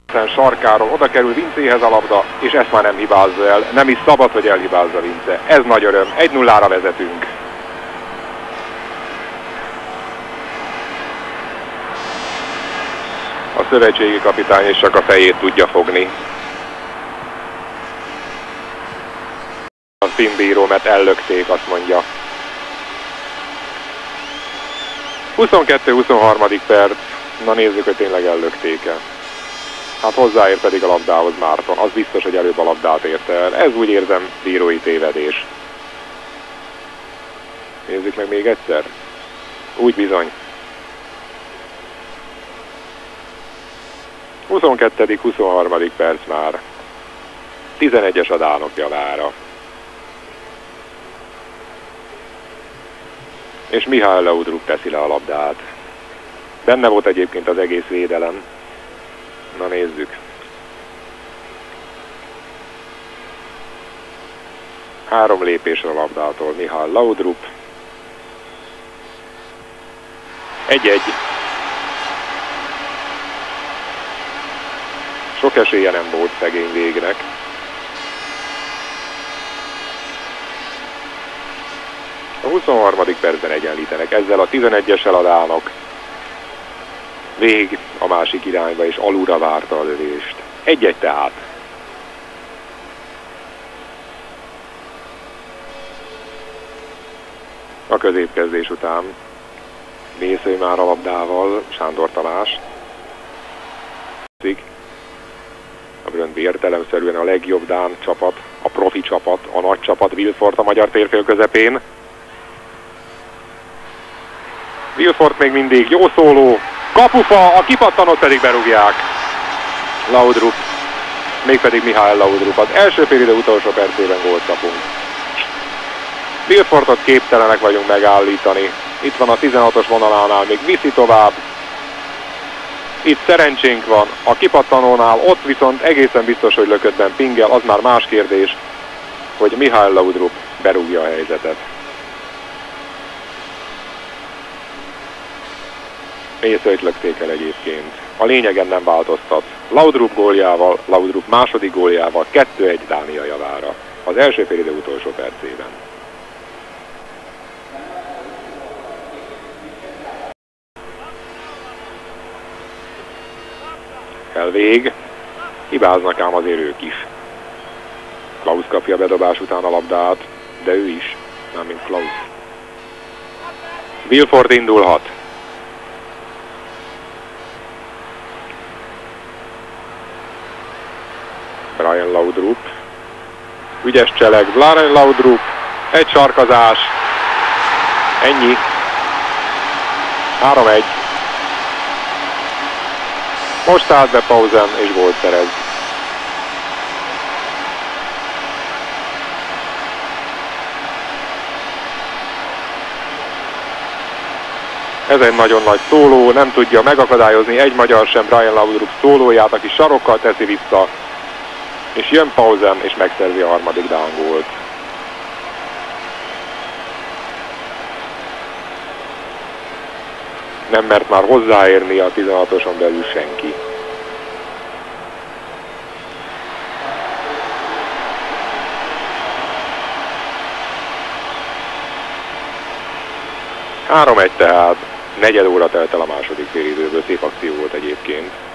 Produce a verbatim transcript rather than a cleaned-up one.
Sarkáról oda kerül Vincéhez a labda, és ezt már nem hibázza el. Nem is szabad, hogy elhibázza Vince. Ez nagy öröm. egy nullára vezetünk. A szövetségi kapitány is csak a fejét tudja fogni. A színbíró, mert ellökték, azt mondja. huszonkettő huszonharmadik perc. Na nézzük, hogy tényleg ellökték-e. Hát hozzáér pedig a labdához Márton. Az biztos, hogy előbb a labdát érte el. Ez úgy érzem bírói tévedés. Nézzük meg még egyszer. Úgy bizony. huszonkettő huszonharmadik perc már. tizenegyes a dánok javára. És Mihály Laudrup teszi le a labdát. Benne volt egyébként az egész védelem. Na nézzük. Három lépésre a labdától Mihály Laudrup. Egy-egy. Sok esélye nem volt szegény végnek. A huszonharmadik percben egyenlítenek. Ezzel a tizenegyessel a dánok. Vég a másik irányba, és alulra várta a lövést. Egy-egy tehát. A középkezdés után Mészöly már a labdával, Sándor Tamás. A Bröndby értelemszerűen a legjobb dán csapat, a profi csapat, a nagy csapat, Wilford a magyar térfél közepén. Wilford még mindig jó szóló. Kapufa, a kipattanót pedig berúgják. Laudrup, mégpedig Mihály Laudrup. Az első félidő utolsó percében gólt kapunk. Wilfordot képtelenek vagyunk megállítani. Itt van a tizenhatos vonalánál, még viszi tovább. Itt szerencsénk van. A kipattanónál ott viszont egészen biztos, hogy lököttben pingel. Az már más kérdés, hogy Mihály Laudrup berúgja a helyzetet. Mészölyt lökték el egyébként. A lényegen nem változtat. Laudrup góljával, Laudrup második góljával kettő egy Dánia javára. Az első félidő utolsó percében. Elvég. Hibáznak ám azért ők is. Klaus kapja bedobás után a labdát, de ő is, nem mint Klaus. Wilford indulhat. Brian Laudrup. Ügyes cselek, Brian Laudrup. Egy sarkazás. Ennyi. három egy. Most állt be Pausen és gólt szerez. Ez egy nagyon nagy szóló, nem tudja megakadályozni egy magyar sem Brian Laudrup szólóját, aki sarokkal teszi vissza. És jön Pausen és megszerzi a harmadik dán gólt. Nem mert már hozzáérni a tizenhatoson belül senki. három egy tehát, negyed óra telt el a második félidőből, szép akció volt egyébként.